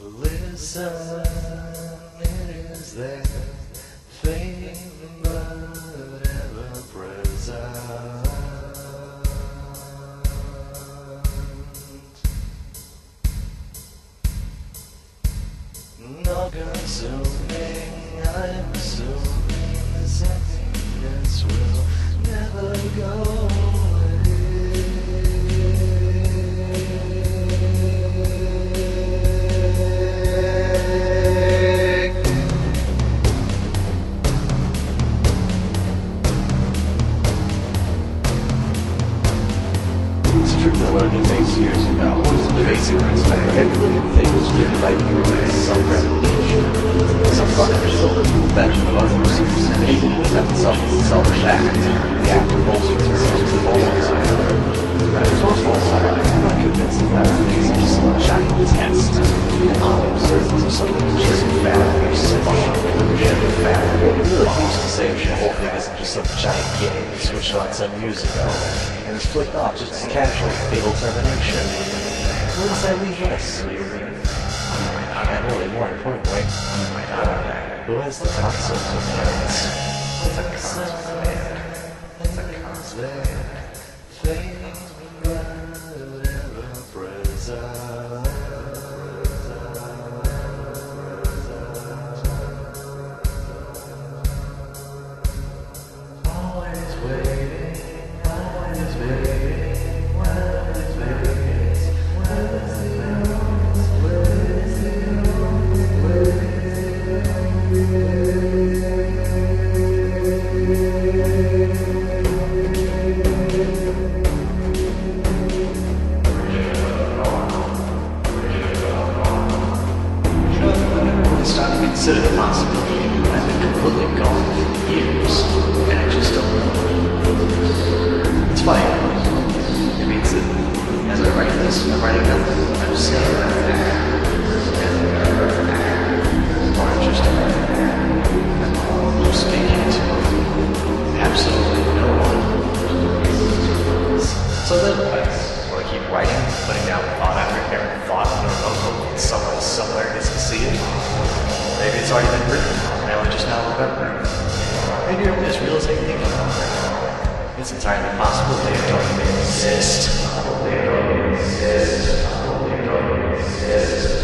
Listen, it is there, fame but ever present. Not consuming, I'm assuming this emptiness will never go away. Learning things years ago. The basic principle for every living thing is driven by self-revelation, self-control, perfection of others, and even without itself is a selfish act. The act of bolstering itself to the false side. That is also false side. I'm not convinced that that is just a giant test. And all observance of something which isn't bad, or simple, or bad. It really used to say the whole thing isn't just some giant game we switched on some years ago. And it's flicked off just as casual, fatal termination. Where does that leave us? And really, more importantly, who has the concept of parents? What's a concept? What's a concept? Fame but ever present. Always waiting, always waiting, always waiting. Where's the old, where's the old, where's It's starting to consider the possibility that I've been completely gone for years, and I just don't know. It's funny. It means that as I write this, I'm writing nothing. I'm just saying more interesting. I'm speaking to absolutely no one. So then, will I keep writing, putting down thought after hearing thought in a notebook, and someone somewhere gets to see it? Maybe it's already been written, and I only just now remember. Maybe I'm as real as I think. It's entirely possible they don't even exist.